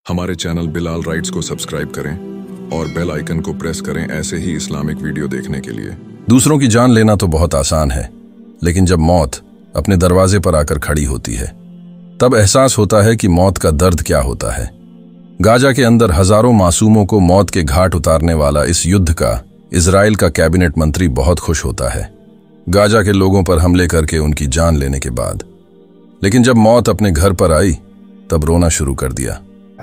हमारे channel Bilal rights को subscribe करें और बेल आइकन को प्रेस करें ऐसे ही इस्लामिक वीडियो देखने के लिए। दूसरों की जान लेना तो बहुत आसान है, लेकिन जब मौत अपने दरवाजे पर आकर खड़ी होती है तब एहसास होता है कि मौत का दर्द क्या होता है। गाजा के अंदर हजारों मासूमों को मौत के घाट उतारने वाला इस युद्ध का इजराइल का कैबिनेट मंत्री बहुत खुश होता है, गाजा के लोगों पर हमले करके उनकी जान लेने के बाद। लेकिन जब मौत अपने घर पर आई तब रोना शुरू कर दिया।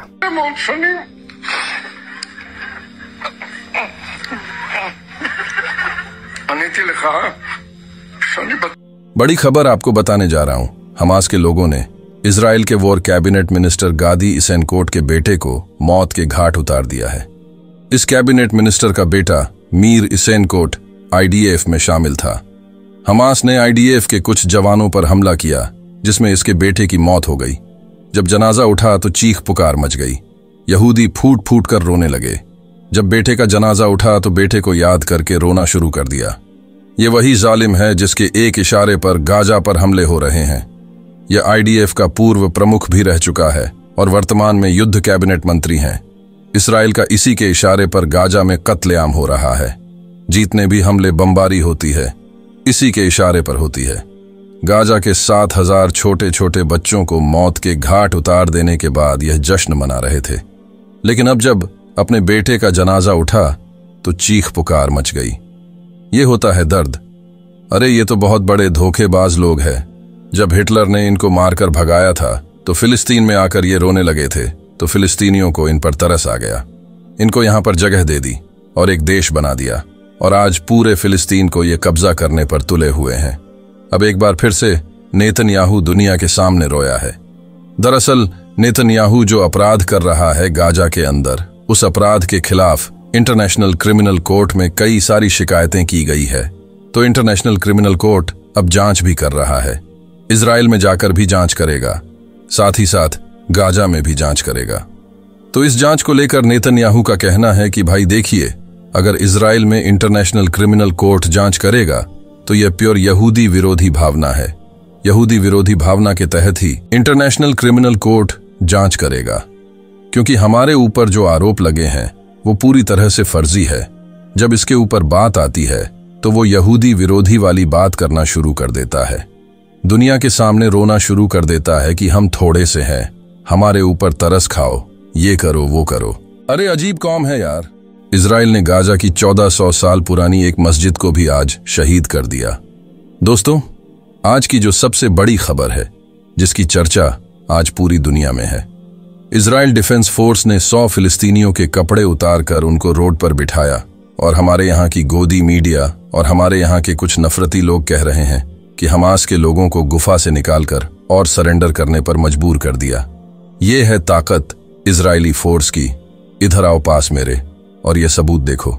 बड़ी खबर आपको बताने जा रहा हूं। हमास के लोगों ने इजराइल के वॉर कैबिनेट मिनिस्टर गादी इसेनकोट के बेटे को मौत के घाट उतार दिया है। इस कैबिनेट मिनिस्टर का बेटा मीर इसेनकोट आईडीएफ में शामिल था। हमास ने आईडीएफ के कुछ जवानों पर हमला किया जिसमें इसके बेटे की मौत हो गई। जब जनाजा उठा तो चीख पुकार मच गई। यहूदी फूट फूट कर रोने लगे। जब बेटे का जनाजा उठा तो बेटे को याद करके रोना शुरू कर दिया। ये वही जालिम है जिसके एक इशारे पर गाजा पर हमले हो रहे हैं। यह आईडीएफ का पूर्व प्रमुख भी रह चुका है और वर्तमान में युद्ध कैबिनेट मंत्री हैं। इसराइल का इसी के इशारे पर गाजा में कत्लेआम हो रहा है। जीतने भी हमले बमबारी होती है, इसी के इशारे पर होती है। गाजा के 7,000 छोटे छोटे बच्चों को मौत के घाट उतार देने के बाद यह जश्न मना रहे थे। लेकिन अब जब अपने बेटे का जनाजा उठा तो चीख पुकार मच गई। ये होता है दर्द। अरे ये तो बहुत बड़े धोखेबाज लोग हैं। जब हिटलर ने इनको मारकर भगाया था तो फिलिस्तीन में आकर ये रोने लगे थे, तो फिलिस्तीनियों को इन पर तरस आ गया। इनको यहां पर जगह दे दी और एक देश बना दिया, और आज पूरे फिलिस्तीन को ये कब्जा करने पर तुले हुए हैं। अब एक बार फिर से नेतन्याहू दुनिया के सामने रोया है। दरअसल नेतन्याहू जो अपराध कर रहा है गाजा के अंदर, उस अपराध के खिलाफ इंटरनेशनल क्रिमिनल कोर्ट में कई सारी शिकायतें की गई है। तो इंटरनेशनल क्रिमिनल कोर्ट अब जांच भी कर रहा है। इजराइल में जाकर भी जांच करेगा, साथ ही साथ गाजा में भी जांच करेगा। तो इस जांच को लेकर नेतन्याहू का कहना है कि भाई देखिए, अगर इजराइल में इंटरनेशनल क्रिमिनल कोर्ट जांच करेगा तो यह प्योर यहूदी विरोधी भावना है। यहूदी विरोधी भावना के तहत ही इंटरनेशनल क्रिमिनल कोर्ट जांच करेगा, क्योंकि हमारे ऊपर जो आरोप लगे हैं वो पूरी तरह से फर्जी है। जब इसके ऊपर बात आती है तो वो यहूदी विरोधी वाली बात करना शुरू कर देता है। दुनिया के सामने रोना शुरू कर देता है कि हम थोड़े से हैं, हमारे ऊपर तरस खाओ, ये करो वो करो। अरे अजीब कौम है यार। इजराइल ने गाजा की 1400 साल पुरानी एक मस्जिद को भी आज शहीद कर दिया। दोस्तों, आज की जो सबसे बड़ी खबर है, जिसकी चर्चा आज पूरी दुनिया में है, इजराइल डिफेंस फोर्स ने 100 फिलिस्तीनियों के कपड़े उतारकर उनको रोड पर बिठाया, और हमारे यहाँ की गोदी मीडिया और हमारे यहाँ के कुछ नफरती लोग कह रहे हैं कि हमास के लोगों को गुफा से निकालकर और सरेंडर करने पर मजबूर कर दिया। ये है ताकत इजरायली फोर्स की। इधर आओ पास मेरे और ये सबूत देखो।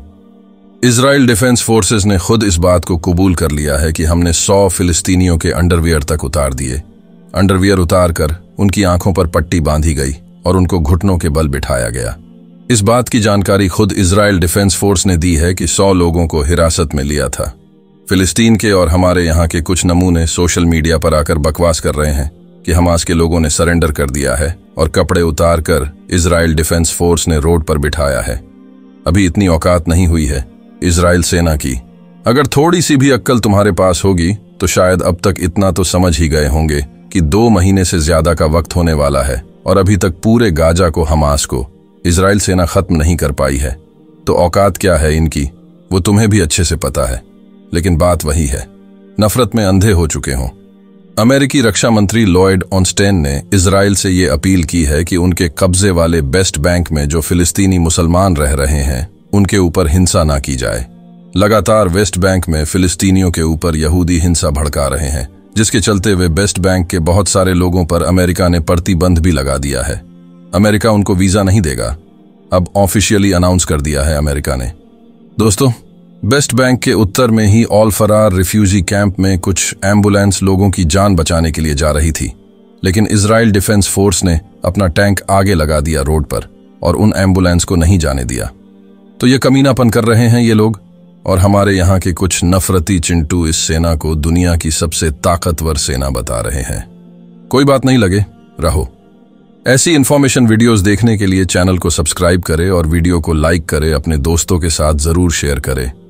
इजराइल डिफेंस फोर्सेस ने खुद इस बात को कबूल कर लिया है कि हमने 100 फिलिस्तीनियों के अंडरवियर तक उतार दिए। अंडरवियर उतारकर उनकी आंखों पर पट्टी बांधी गई और उनको घुटनों के बल बिठाया गया। इस बात की जानकारी खुद इजराइल डिफेंस फोर्स ने दी है कि 100 लोगों को हिरासत में लिया था। फिलिस्तीन के और हमारे यहाँ के कुछ नमूने सोशल मीडिया पर आकर बकवास कर रहे हैं कि हमास के लोगों ने सरेंडर कर दिया है और कपड़े उतारकर इजराइल डिफेंस फोर्स ने रोड पर बिठाया है। अभी इतनी औकात नहीं हुई है इजराइल सेना की। अगर थोड़ी सी भी अक्ल तुम्हारे पास होगी तो शायद अब तक इतना तो समझ ही गए होंगे कि 2 महीने से ज्यादा का वक्त होने वाला है और अभी तक पूरे गाजा को, हमास को इजराइल सेना खत्म नहीं कर पाई है। तो औकात क्या है इनकी वो तुम्हें भी अच्छे से पता है। लेकिन बात वही है, नफरत में अंधे हो चुके हों। अमेरिकी रक्षा मंत्री लॉयड ऑस्टिन ने इजराइल से ये अपील की है कि उनके कब्जे वाले वेस्ट बैंक में जो फिलिस्तीनी मुसलमान रह रहे हैं उनके ऊपर हिंसा ना की जाए। लगातार वेस्ट बैंक में फिलिस्तीनियों के ऊपर यहूदी हिंसा भड़का रहे हैं, जिसके चलते वे वेस्ट बैंक के बहुत सारे लोगों पर अमेरिका ने प्रतिबंध भी लगा दिया है। अमेरिका उनको वीजा नहीं देगा, अब ऑफिशियली अनाउंस कर दिया है अमेरिका ने। दोस्तों, वेस्ट बैंक के उत्तर में ही ऑल फरार रिफ्यूजी कैंप में कुछ एम्बुलेंस लोगों की जान बचाने के लिए जा रही थी, लेकिन इजराइल डिफेंस फोर्स ने अपना टैंक आगे लगा दिया रोड पर और उन एम्बुलेंस को नहीं जाने दिया। तो ये कमीनापन कर रहे हैं ये लोग, और हमारे यहाँ के कुछ नफरती चिंटू इस सेना को दुनिया की सबसे ताकतवर सेना बता रहे हैं। कोई बात नहीं, लगे रहो। ऐसी इन्फॉर्मेशन वीडियोस देखने के लिए चैनल को सब्सक्राइब करें और वीडियो को लाइक करें, अपने दोस्तों के साथ जरूर शेयर करें।